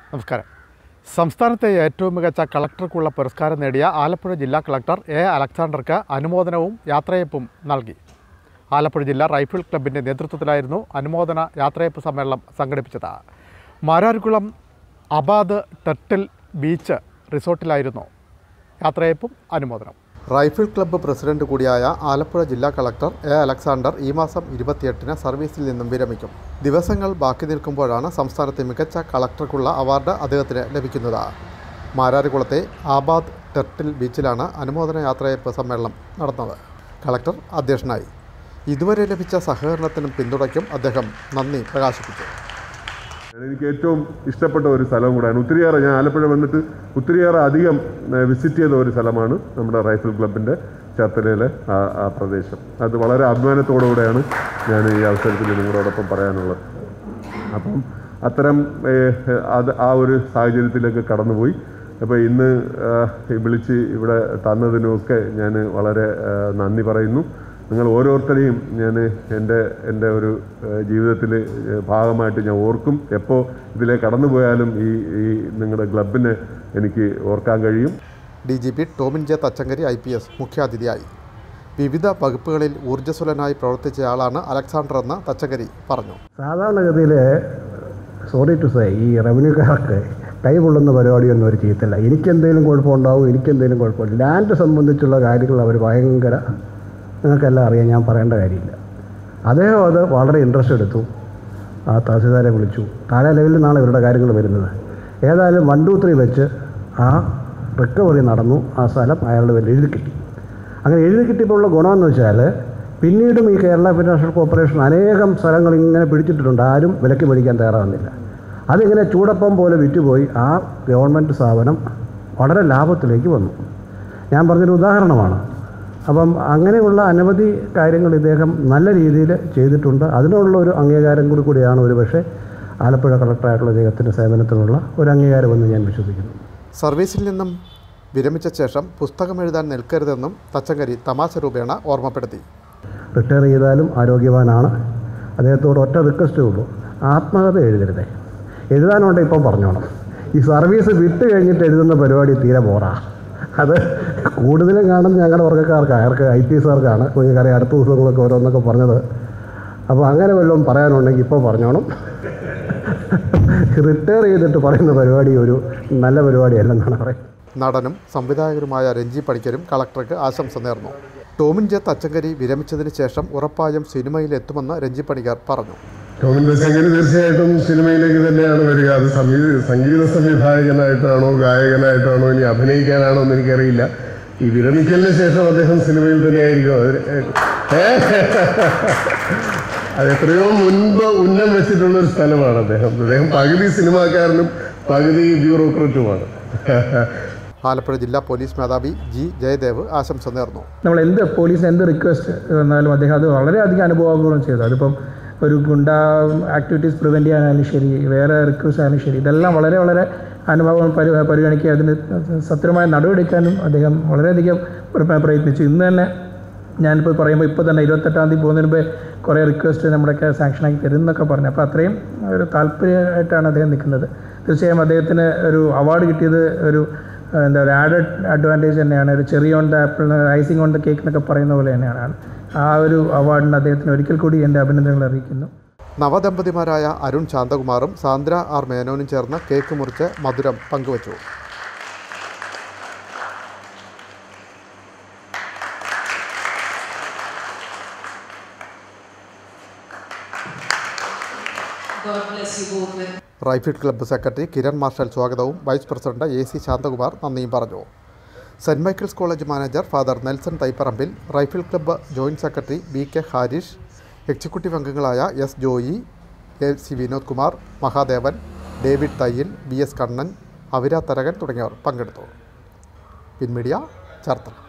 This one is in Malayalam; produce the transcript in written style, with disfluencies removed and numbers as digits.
നമസ്കാരം. സംസ്ഥാനത്തെ ഏറ്റവും മികച്ച കളക്ടർക്കുള്ള പുരസ്കാരം നേടിയ ആലപ്പുഴ ജില്ലാ കളക്ടർ എ.അലക്സാണ്ടർക്ക് അനുമോദനവും യാത്രയയപ്പും നൽകി. ആലപ്പുഴ ജില്ലാ റൈഫിൾ ക്ലബിൻ്റെ നേതൃത്വത്തിലായിരുന്നു അനുമോദന യാത്രയയപ്പ് സമ്മേളനം സംഘടിപ്പിച്ചത്. മാരാർകുളം അബാദ് ടെർട്ടിൽ ബീച്ച് റിസോർട്ടിലായിരുന്നു യാത്രയയപ്പും അനുമോദനം. റൈഫിൾ ക്ലബ്ബ് പ്രസിഡന്റ് കൂടിയായ ആലപ്പുഴ ജില്ലാ കളക്ടർ എ.അലക്സാണ്ടർ ഈ മാസം 28-ന് സർവീസിൽ നിന്നും വിരമിക്കും. ദിവസങ്ങൾ ബാക്കി നിൽക്കുമ്പോഴാണ് സംസ്ഥാനത്തെ മികച്ച കളക്ടർക്കുള്ള അവാർഡ് അദ്ദേഹത്തിന് ലഭിക്കുന്നത്. മാരാർകുളത്തെ ആബാദ് ടെർട്ടിൽ ബീച്ചിലാണ് അനുമോദന യാത്രയയപ്പ് സമ്മേളനം നടന്നത്. കളക്ടർ അധ്യക്ഷനായി. ഇതുവരെ ലഭിച്ച സഹകരണത്തിനും പിന്തുണയ്ക്കും അദ്ദേഹം നന്ദി പ്രകാശിപ്പിച്ചു. എനിക്ക് ഏറ്റവും ഇഷ്ടപ്പെട്ട ഒരു സ്ഥലം കൂടെയാണ്. ഒത്തിരിയേറെ ഞാൻ ആലപ്പുഴ വന്നിട്ട് ഒത്തിരിയേറെ അധികം വിസിറ്റ് ചെയ്ത ഒരു സ്ഥലമാണ് നമ്മുടെ റൈഫിൾ ക്ലബിൻ്റെ ചേർത്തലയിലെ ആ പ്രദേശം. അത് വളരെ അഭിമാനത്തോടുകൂടെയാണ് ഞാൻ ഈ അവസരത്തിൽ നിങ്ങളോടൊപ്പം പറയാനുള്ളത്. അപ്പം അത്തരം ആ ഒരു സാഹചര്യത്തിലേക്ക് കടന്നുപോയി. അപ്പോൾ ഇന്ന് വിളിച്ച് ഇവിടെ തന്നതിനുമൊക്കെ ഞാൻ വളരെ നന്ദി പറയുന്നു. നിങ്ങൾ ഓരോരുത്തരെയും ഞാൻ എൻ്റെ ഒരു ജീവിതത്തിൽ ഭാഗമായിട്ട് ഞാൻ ഓർക്കും. എപ്പോൾ ഇതിലേക്ക് കടന്നുപോയാലും ഈ നിങ്ങളുടെ ക്ലബിനെ എനിക്ക് ഓർക്കാൻ കഴിയും. DGP ടോമിൻ ജെ തച്ചങ്കരി IPS മുഖ്യാതിഥിയായി. വിവിധ വകുപ്പുകളിൽ ഊർജ്ജസ്വലനായി പ്രവർത്തിച്ചയാളാണ് അലക്സാണ്ടർ എന്ന് തച്ചങ്കരി പറഞ്ഞു. സാധാരണഗതിയിൽ സോറി ടു സേ ഈ റവന്യൂക്കാർക്ക് കൈകൊള്ളുന്ന പരിപാടിയൊന്നും അവർ ചെയ്യത്തില്ല. എനിക്കെന്തെങ്കിലും കുഴപ്പമുണ്ടാവും, എനിക്കെന്തെങ്കിലും കുഴപ്പമില്ല. ലാൻഡ് സംബന്ധിച്ചുള്ള കാര്യങ്ങൾ അവർ ഭയങ്കര, നിങ്ങൾക്കെല്ലാം അറിയാം, ഞാൻ പറയേണ്ട കാര്യമില്ല. അദ്ദേഹം അത് വളരെ ഇൻട്രസ്റ്റ് എടുത്തു. ആ തഹസിൽദാരെ വിളിച്ചു. താഴെ ലെവലിൽ നിന്നാണ് ഇവരുടെ കാര്യങ്ങൾ വരുന്നത്. ഏതായാലും 1, 2, 3 വെച്ച് ആ റിക്കവറി നടന്നു. ആ സ്ഥലം അയാളുടെ പേരിൽ എഴുതി കിട്ടി. അങ്ങനെ എഴുതി കിട്ടിയപ്പോൾ ഉള്ള ഗുണമെന്ന് വെച്ചാൽ പിന്നീടും ഈ കേരള ഫിനാൻഷ്യൽ കോർപ്പറേഷൻ അനേകം സ്ഥലങ്ങൾ ഇങ്ങനെ പിടിച്ചിട്ടിട്ടുണ്ട്. ആരും വിലക്ക് മേടിക്കാൻ തയ്യാറാകുന്നില്ല. അതിങ്ങനെ ചൂടപ്പം പോലെ വിറ്റുപോയി. ആ ഗവൺമെൻറ് സ്ഥാപനം വളരെ ലാഭത്തിലേക്ക് വന്നു. ഞാൻ പറഞ്ഞൊരു ഉദാഹരണമാണ്. അപ്പം അങ്ങനെയുള്ള അനവധി കാര്യങ്ങൾ ഇദ്ദേഹം നല്ല രീതിയിൽ ചെയ്തിട്ടുണ്ട്. അതിനുള്ള ഒരു അംഗീകാരം കൂടിയാണ് ഒരു പക്ഷേ ആലപ്പുഴ കളക്ടറായിട്ടുള്ള ഇദ്ദേഹത്തിൻ്റെ സേവനത്തിനുള്ള ഒരു അംഗീകാരമെന്ന് ഞാൻ വിശ്വസിക്കുന്നു. സർവീസിൽ നിന്നും വിരമിച്ച ശേഷം പുസ്തകം എഴുതാൻ നിൽക്കരുതെന്നും തച്ചങ്കരി തമാശ രൂപേണ ഓർമ്മപ്പെടുത്തി. റിട്ടയർ ചെയ്താലും ആരോഗ്യവാനാണ്. അദ്ദേഹത്തോട് ഒറ്റ റിക്വസ്റ്റേ ഉള്ളൂ, ആത്മകഥ എഴുതരുതേ. എഴുതാനുണ്ട് ഇപ്പം പറഞ്ഞോണം. ഈ സർവീസ് വിട്ട് കഴിഞ്ഞിട്ട് എഴുതുന്ന പരിപാടി തീരെ പോരാ. അത് കൂടുതലും കാണുന്നത് ഞങ്ങളുടെ വർഗ്ഗക്കാർക്കാണ്, അവർക്ക് IPSകാർക്കാണ്. കുഞ്ഞുകാരെ അടുത്ത ദിവസങ്ങളൊക്കെ ഓരോന്നൊക്കെ പറഞ്ഞത്. അപ്പോൾ അങ്ങനെ വല്ലതും പറയാനുണ്ടെങ്കിൽ ഇപ്പോൾ പറഞ്ഞോണം. റിട്ടയർ ചെയ്തിട്ട് പറയുന്ന പരിപാടി ഒരു നല്ല പരിപാടിയല്ലെന്നാണ് പറയുന്നത്. നടനും സംവിധായകരുമായ രഞ്ജി പണിക്കരും കളക്ടർക്ക് ആശംസ നേർന്നു. ടോമിൻ ജെ തച്ചങ്കരി വിരമിച്ചതിന് ശേഷം ഉറപ്പായും സിനിമയിൽ എത്തുമെന്ന് രഞ്ജി പണിക്കർ പറഞ്ഞു. ടോമിൻ തച്ചങ്കരി തീർച്ചയായിട്ടും സിനിമയിലേക്ക് തന്നെയാണ് വരിക. അത് സംഗീത സംവിധായകനായിട്ടാണോ ഗായകനായിട്ടാണോ ഇനി അഭിനയിക്കാനാണോ എന്ന് എനിക്കറിയില്ല. ഈ വിരമിക്കലിന് ശേഷം അദ്ദേഹം സിനിമയിൽ തന്നെയായിരിക്കും. അത് എത്രയോ മുൻപ് ഉന്നം വെച്ചിട്ടുള്ളൊരു സ്ഥലമാണ് അദ്ദേഹം. പകുതി സിനിമാക്കാരനും പകുതി ബ്യൂറോക്രറ്റുമാണ്. ആലപ്പുഴ ജില്ലാ പോലീസ് മേധാവി G. ജയദേവ് ആശംസ നേർന്നു. നമ്മൾ പോലീസ് എന്ത് റിക്വസ്റ്റ് വന്നാലും അദ്ദേഹം അത് വളരെയധികം അനുഭവപൂർവ്വം ചെയ്തു. അതിപ്പം ഒരു ഗുണ്ട ആക്ടിവിറ്റീസ് പ്രിവെൻറ്റ് ചെയ്യാനായാലും ശരി, വേറെ റിക്വസ്റ്റ് ആയാലും ശരി, ഇതെല്ലാം വളരെ അനുഭവം പരിഗണിക്കുക. അതിന് സത്യമായ നടപടിയെടുക്കാനും അദ്ദേഹം വളരെയധികം പ്രയത്നിച്ചു. ഇന്ന് തന്നെ ഞാനിപ്പോൾ പറയുമ്പോൾ ഇപ്പോൾ തന്നെ 28-ാം തീയതി പോകുന്നതിന് മുമ്പേ കുറേ റിക്വസ്റ്റ് നമ്മുടെയൊക്കെ സാങ്ഷനാക്കി തരുമെന്നൊക്കെ പറഞ്ഞു. അപ്പോൾ അത്രയും ഒരു താല്പര്യമായിട്ടാണ് അദ്ദേഹം നിൽക്കുന്നത്. തീർച്ചയായും അദ്ദേഹത്തിന് ഒരു അവാർഡ് കിട്ടിയത് ഒരു എന്താ ഒരു ആഡഡ് അഡ്വാൻറ്റേജ് തന്നെയാണ്. ഒരു cherry on the apple, icing on the cake എന്നൊക്കെ പറയുന്ന പോലെ തന്നെയാണ്. ആ ഒരു അവാർഡിന് അദ്ദേഹത്തിന് ഒരിക്കൽ കൂടി എൻ്റെ അഭിനന്ദനങ്ങൾ അറിയിക്കുന്നു. നവദമ്പതിമാരായ അരുൺ ശാന്തകുമാറും സാന്ദ്ര R. മേനോനും ചേർന്ന് കേക്ക് മുറിച്ച് മധുരം പങ്കുവച്ചു. Rifle club secretary Kiran Marshal സ്വാഗതവും വൈസ് പ്രസിഡന്റ് AC ശാന്തകുമാർ നന്ദിയും പറഞ്ഞു. Saint Michael's college manager father Nelson Thaiparambil, rifle club joint secretary BK Harish, executive അംഗങ്ങളായ S. Joy, AC Vinod Kumar, Mahadevan, David Thayyil, BS Kannan, Avira Tharakan തുടങ്ങിയവർ പങ്കെടുത്തു. പിൻമീഡിയ ചേർത്തല.